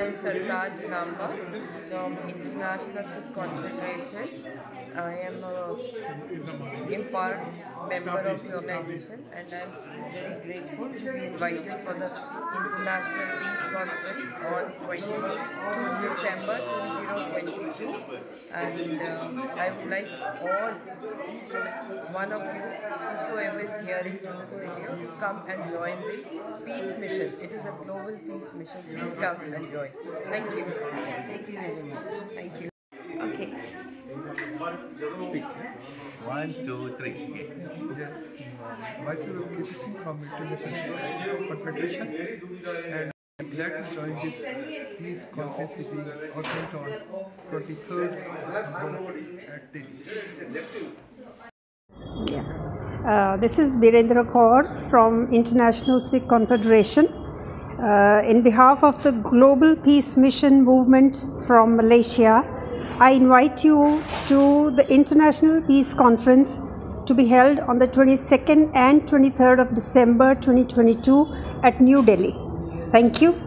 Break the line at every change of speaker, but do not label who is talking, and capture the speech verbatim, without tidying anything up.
am Sartaj Namba from International Sikh Confederation. I am a in part member of the organization, and I am very grateful to be invited for the International Peace Conference on twenty-second December twenty twenty-two, and uh, I would like all, each and one of you, whosoever is hearing to this video, to come and join the peace mission. It is a global peace mission. Please come and join. Thank you. Thank you very much. Thank you. Okay.
Speak. One, two, three. Okay.
Yes, um, myself K P C from International Confederation, and I'm glad to join this peace conference with the organized on twenty-third December at Delhi.
Yeah. Uh, this is Pirindra Kaur from International Sikh Confederation. Uh, in behalf of the Global Peace Mission Movement from Malaysia, I invite you to the International Peace Conference to be held on the twenty-second and twenty-third of December twenty twenty-two at New Delhi. Thank you.